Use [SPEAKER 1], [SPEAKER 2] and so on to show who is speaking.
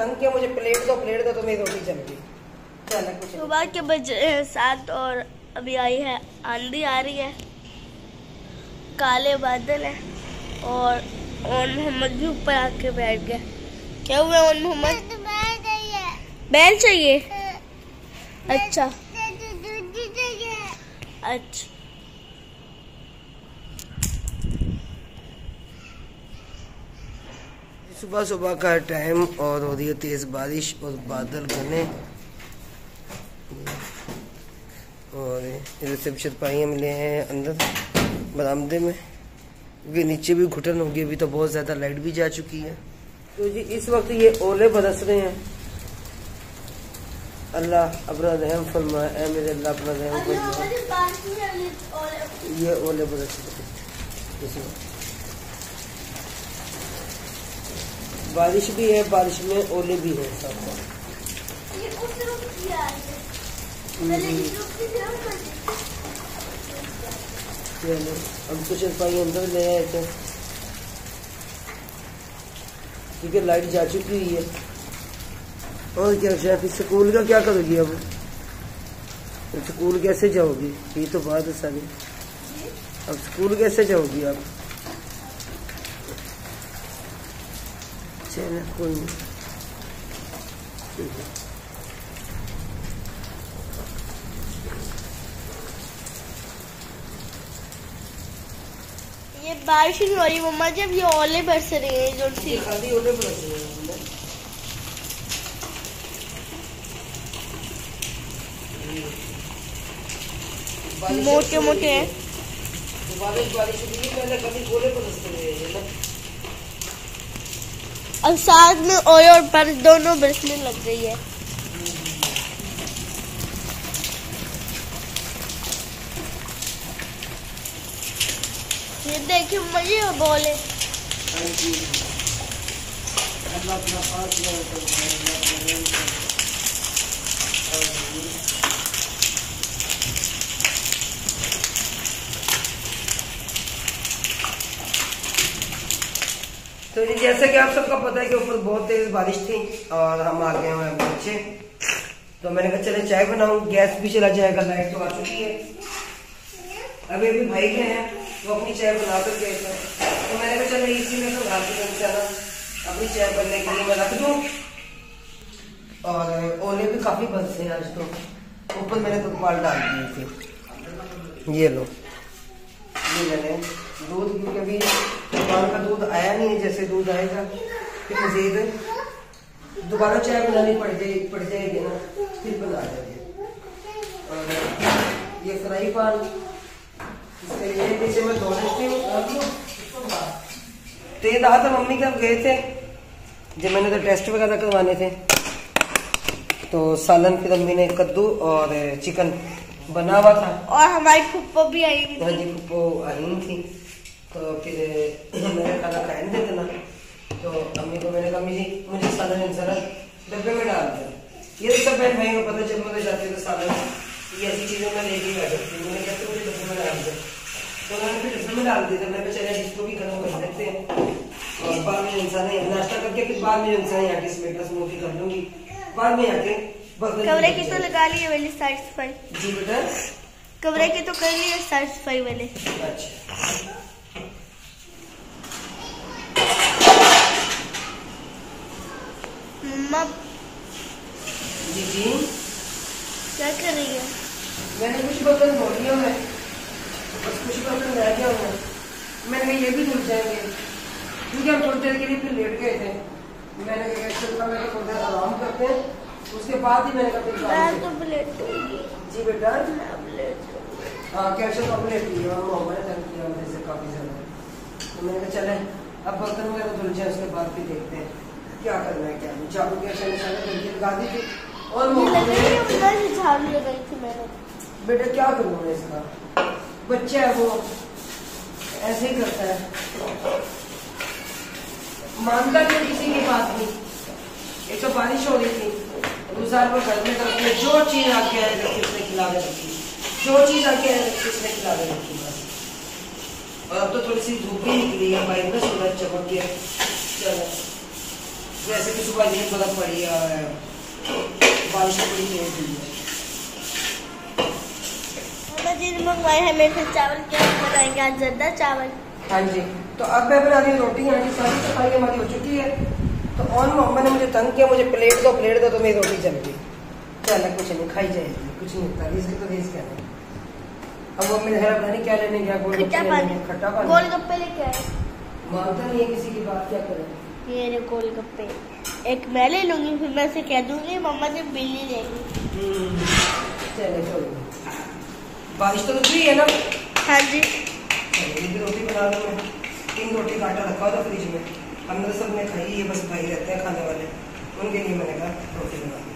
[SPEAKER 1] तंग किया, मुझे प्लेट दो तो मेरी रोटी जल गई। चलो कुछ
[SPEAKER 2] सुबह के बजे 7 और अभी आई है आंधी आ रही है, काले बादल है और मोहम्मद भी ऊपर आके बैठ गया। क्या हुआ मोहम्मद? बैल चाहिए? अच्छा अच्छा।
[SPEAKER 1] सुबह सुबह का टाइम और हो रही है तेज बारिश और बादल घने और इधर से चारपाइयाँ मिले हैं अंदर बरामदे में, क्योंकि नीचे भी घुटन होगी। अभी तो बहुत ज्यादा लाइट भी जा चुकी है। तो जी इस वक्त ये ओले बरस रहे हैं। अल्लाह अपना रहम फरमाए, ऐ मेरे अल्लाह अपना रहम फरमाए। ये ओले बरस रहे हैं, बारिश भी है, बारिश में ओले भी है साथ साथ। हम कुछ चारपाई अंदर ले आए थे क्योंकि लाइट जा चुकी हुई है। और क्या शायद स्कूल का क्या करोगी अब? स्कूल कैसे जाओगी? ये तो बात है सारी। अब स्कूल कैसे जाओगी आप? चलो कोई नहीं, ठीक है।
[SPEAKER 2] ये बारिश नहीं हो रही मम्मा, जब ये ओले बरस रहे हैं जो सी
[SPEAKER 1] खाली ओले बरस रहे हैं।
[SPEAKER 2] मोटे मोटे हैं।
[SPEAKER 1] बारिश हुई पहले कभी ओले बरसते रहे ना,
[SPEAKER 2] अब साथ में ओले और बारिश दोनों बरसने लग गई है। ये देखिए मजे बोले।
[SPEAKER 1] तो जी जैसे कि आप सबको पता है कि ऊपर बहुत तेज बारिश थी और हम आ गए हैं नीचे। तो मैंने कहा चले चाय बनाऊं, गैस भी चला जाएगा, लाइट तो आ चुकी है। अभी भाई के हैं वो अपनी चाय बना कर गए थे, तो मैंने कहा चलो इसी में तो चला अपनी चाय बनने के लिए मैं रख दूं। और ओले भी काफी बरसे हैं आज, तो ऊपर मैंने तुरपाल डाल दिए थे। ये लो, ये मैंने दूध, क्योंकि अभी दुकान का दूध आया नहीं है, जैसे दूध आएगा फिर मजीद दोबारा चाय बनानी पड़ जाएगी ना, फिर बना देंगे। और ये फ्राई पैन ये पीछे मैं धो लेती हूँ। तेज रहा था, मम्मी के गए थे जब मैंने तो टेस्ट वगैरह करवाने थे, तो सालन फिर मम्मी ने कद्दू और चिकन बना हुआ था
[SPEAKER 2] और हमारी फुप्पो भी आई थी।
[SPEAKER 1] हाँ जी, फुप्पो आई थी। तो फिर मैंने खाना खाया नहीं देना, तो अम्मी को मैंने कहा जी मुझे सालन जरा डब्बे में डाल दो। ये तो सब बहन भाई को पता चल मुझे जाते तो सालन ये ऐसी चीजों में लेके बैठ सकती। मैंने कहते मुझे डब्बे में डाल दो, तो मैंने फिर डब्बे में डाल दिया। मैंने चले इसको भी गर्म कर देते हैं और बाद में इंसान नाश्ता करके फिर बाद में इंसान यहाँ की स्मेटर स्मूथी कर लूंगी, बाद में आके
[SPEAKER 2] कमरे की तो लगा लिए वाली साफ सफाई।
[SPEAKER 1] जी बेटा,
[SPEAKER 2] कमरे की तो कर लिए साफ सफाई वाले।
[SPEAKER 1] अच्छा
[SPEAKER 2] मम्मा
[SPEAKER 1] जी जी
[SPEAKER 2] क्या कर रही है?
[SPEAKER 1] मैंने कुछ बर्तन धो लिया है, बस कुछ बर्तन रह गया है। मैंने ये भी धुल जाएंगे क्योंकि हम थोड़ी देर के लिए फिर लेट गए थे। मैंने थोड़ी देर आराम करते हैं, उसके बाद ही मैंने कहा जी बेटा। हाँ कैसे कम्प्लेट की और मोहम्मद ने तंग किया मुझे से काफी ज्यादा। तो मैंने कहा चले अब बर्तन वगैरह धुल जाए, उसके बाद भी देखते हैं क्या करना है क्या नहीं। चाकू के लगा दी थी और
[SPEAKER 2] झाड़ू लगाई थी मैंने।
[SPEAKER 1] बेटा क्या करूँ मैं इसका, बच्चा है वो ऐसे ही करता है, मानता क्यों किसी की बात नहीं। एक तो बारिश हो रही थी, दूसरा वो घर में करते जो चीज आके आए उसने खिला दे रखी, जो चीज आके आए उसने खिला दे रखी बस। और अब तो थोड़ी सी धूप भी निकली है, बाइक में सूरज चमक गया। चलो वैसे भी सुबह नींद बहुत पड़ी है, बारिश बड़ी तेज हुई है।
[SPEAKER 2] पापा जी ने मंगवाए हैं मेरे से चावल, क्या बनाएंगे आज? ज़्यादा चावल।
[SPEAKER 1] हाँ जी, तो अब मैं बना रही हूँ रोटी। यहाँ की सारी सफाई हमारी हो चुकी है। तो और मोहम्मद ने मुझे तंग किया, मुझे प्लेट दो तो मेरी रोटी जल गई। चल कुछ नहीं, खाई जाएगी, कुछ नहीं होता, इसके तो रेस क्या है। अब वो मेरे घर पता नहीं क्या लेने गया,
[SPEAKER 2] खट्टा पानी, गोलगप्पे लेके आए।
[SPEAKER 1] मानता नहीं है किसी की बात, क्या करें।
[SPEAKER 2] ये रे गोलगप्पे, एक मैं ले लूंगी, फिर मैं से कह दूंगी मम्मा से बिल्ली लेगी।
[SPEAKER 1] चले छोड़ो, बारिश तो रुक गई है ना।
[SPEAKER 2] हाँ जी,
[SPEAKER 1] रोटी बना लूँ मैं। 3 रोटी का आटा रखा था फ्रिज में, हमने तो सबने खाई है, बस भाई रहते हैं खाने वाले, उनके लिए मैंने कहा रोटी बना।